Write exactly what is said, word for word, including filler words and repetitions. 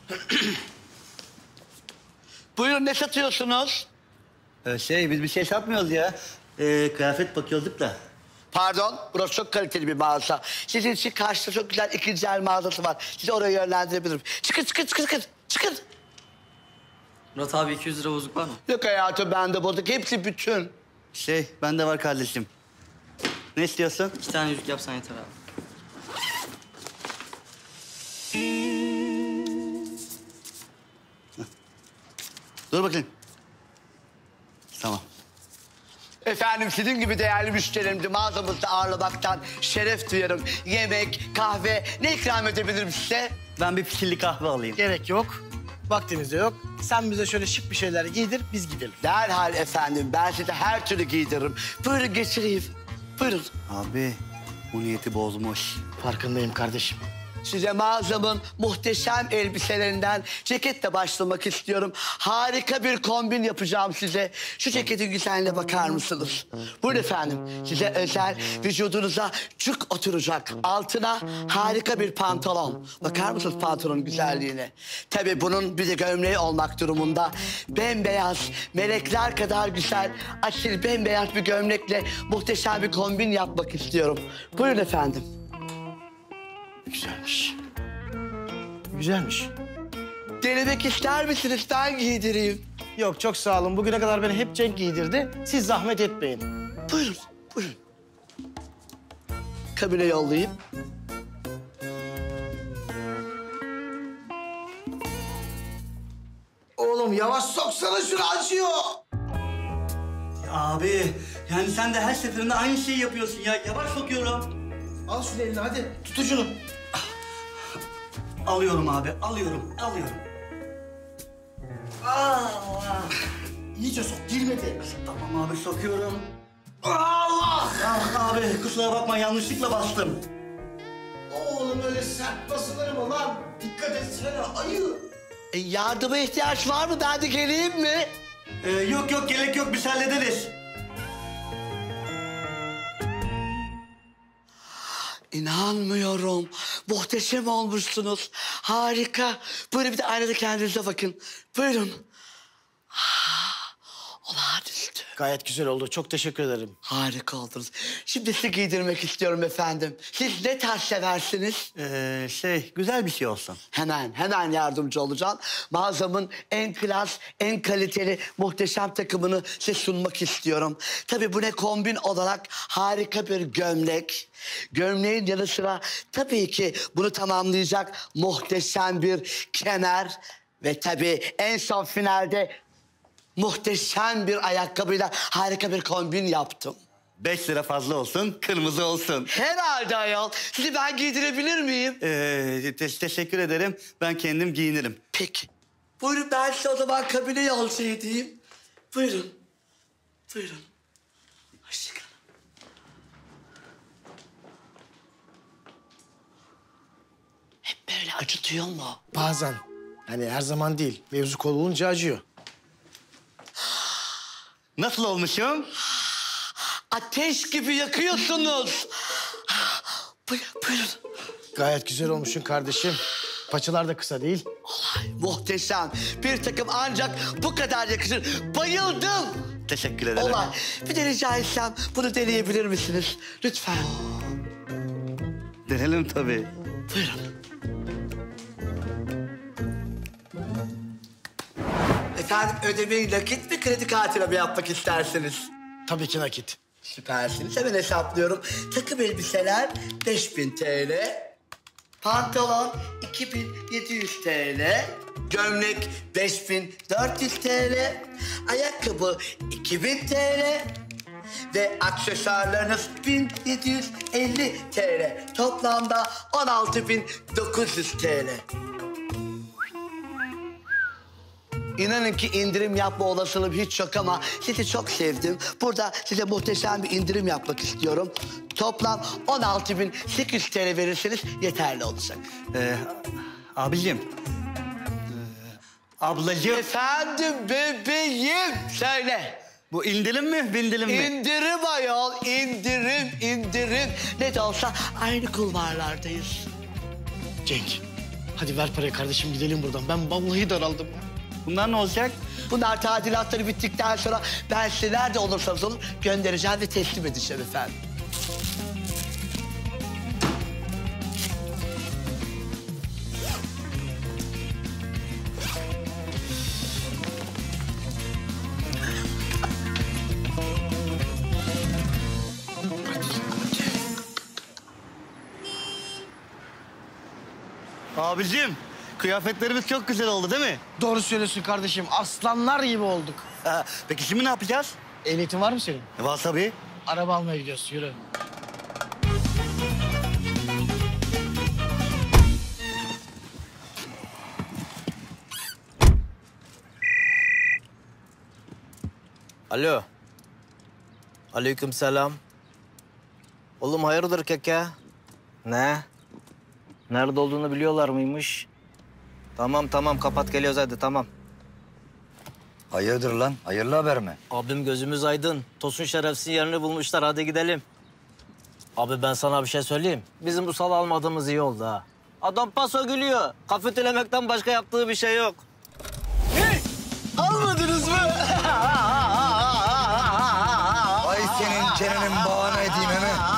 Buyurun, ne satıyorsunuz? Ee, şey, biz bir şey satmıyoruz ya. Ee, kıyafet bakıyorduk da. Pardon, burası çok kaliteli bir mağaza. Sizin için karşıda çok güzel ikinci el mağazası var. Sizi oraya yönlendirebilirim. Çıkın, çıkın, çıkın, çıkın. Çıkın. Murat abi iki yüz lira bozuk var mı? Yok hayatım, bende bozuk. Hepsi bütün. Şey, bende var kardeşim. Ne istiyorsun? İki tane yüzük yapsan yeter abi. Dur bakayım. Tamam. Efendim, sizin gibi değerli müşterimdi mağazamızda ağırlamaktan şeref duyarım. Yemek, kahve, ne ikram edebilirim size? Ben bir pişirli kahve alayım. Gerek yok. Vaktimiz de yok. Sen bize şöyle şık bir şeyler giydir, biz gidelim. Derhal efendim, ben size her türlü giydiririm. Buyurun geçireyim. Buyurun. Abi, bu niyeti bozmuş. Farkındayım kardeşim. Size mağazamın muhteşem elbiselerinden ceketle başlamak istiyorum. Harika bir kombin yapacağım size. Şu ceketin güzelliğine bakar mısınız? Buyurun efendim. Size özel, vücudunuza cuk oturacak. Altına harika bir pantolon. Bakar mısınız pantolonun güzelliğine? Tabii bunun bir de gömleği olmak durumunda. Bembeyaz, melekler kadar güzel, asil bembeyaz bir gömlekle muhteşem bir kombin yapmak istiyorum. Buyurun efendim. Güzelmiş. Güzelmiş. Denemek ister misiniz? Ben giydireyim. Yok çok sağ olun. Bugüne kadar beni hep Cenk giydirdi. Siz zahmet etmeyin. Buyurun, buyurun. Kabine yollayayım. Oğlum yavaş soksana şunu acıyor. Abi, yani sen de her seferinde aynı şeyi yapıyorsun ya. Yavaş sokuyorum. Al şunu eline hadi. Tut ucunu. Alıyorum abi, alıyorum, alıyorum. Allah! İyice sok, girmedi. Tamam abi, sokuyorum. Allah! Ah abi, kusura bakma, yanlışlıkla bastım. Oğlum öyle sert basılır mı lan? Dikkat etsene ayı. E, yardıma ihtiyaç var mı? Ben de geleyim mi? Ee, yok yok, gerek yok, biz hallederiz. İnanmıyorum. Muhteşem olmuşsunuz. Harika. Buyurun bir de aynada kendinize bakın. Buyurun. Ah, olağanüstü. Gayet güzel oldu. Çok teşekkür ederim. Harika oldunuz. Şimdi sizi giydirmek istiyorum efendim. Siz ne tarz seversiniz? Ee, şey, güzel bir şey olsun. Hemen, hemen yardımcı olacağım. Mağazamın en klas, en kaliteli, muhteşem takımını size sunmak istiyorum. Tabii bu ne kombin olarak harika bir gömlek. Gömleğin yanı sıra tabii ki bunu tamamlayacak muhteşem bir kemer. Ve tabii en son finalde muhteşem bir ayakkabıyla harika bir kombin yaptım. Beş lira fazla olsun, kırmızı olsun. Herhalde ayol. Sizi ben giydirebilir miyim? Ee, te- teşekkür ederim. Ben kendim giyinirim. Peki. Buyurun ben size o zaman kabine yolcu edeyim. Buyurun. Buyurun. Hoşçakalın. Hep böyle acıtıyor mu? Bazen. Yani her zaman değil. Mevzu kol olunca acıyor. Nasıl olmuşum? Ateş gibi yakıyorsunuz. Buyurun, buyurun. Gayet güzel olmuşsun kardeşim. Paçalar da kısa değil. Olay muhteşem. Bir takım ancak bu kadar yakışır. Bayıldım. Teşekkür ederim. Olay. Bir de rica etsem bunu deneyebilir misiniz? Lütfen. Denelim tabii. Buyurun. Efendim ödemeyi nakit mi kredi kartıyla mı yapmak istersiniz? Tabii ki nakit. Süpersiniz. Hemen hesaplıyorum. Takım elbiseler beş bin T L. Pantolon iki bin yedi yüz T L. Gömlek beş bin dört yüz T L. Ayakkabı iki bin T L. Ve aksesuarlarınız bin yedi yüz elli T L. Toplamda on altı bin dokuz yüz T L. İnanın ki indirim yapma olasılığım hiç yok ama sizi çok sevdim. Burada size muhteşem bir indirim yapmak istiyorum. Toplam on altı bin sekiz yüz T L verirseniz yeterli olacak. Ee, abicim. Ee, ablacığım. Efendim bebeğim söyle. Bu indirim mi, bindirim mi? İndirim ayol, indirim, indirim. Ne de olsa aynı kulvarlardayız. Cenk, Hadi ver parayı kardeşim gidelim buradan. Ben vallahi daraldım. Bunlar ne olacak? Bunlar tadilatları bittikten sonra ben size nerede olursanız olun göndereceğim ve teslim edeceğim efendim. Abicim, kıyafetlerimiz çok güzel oldu değil mi? Doğru söylüyorsun kardeşim. Aslanlar gibi olduk. Ha, peki şimdi ne yapacağız? Ehliyetin var mı senin? E, var tabii. Araba almaya gidiyoruz. Yürü. Alo. Aleykümselam. Oğlum hayırdır keke? Ne? Nerede olduğunu biliyorlar mıymış? Tamam tamam kapat geliyoruz hadi tamam. Hayırdır lan? Hayırlı haber mi? Abim gözümüz aydın. Tosun şerefsizin yerini bulmuşlar hadi gidelim. Abi ben sana bir şey söyleyeyim. Bizim bu salı almadığımız iyi oldu ha. Adam paso gülüyor. Kafetilemekten başka yaptığı bir şey yok. Almadınız mı? Ay senin çenenin bağına edeyim hemen.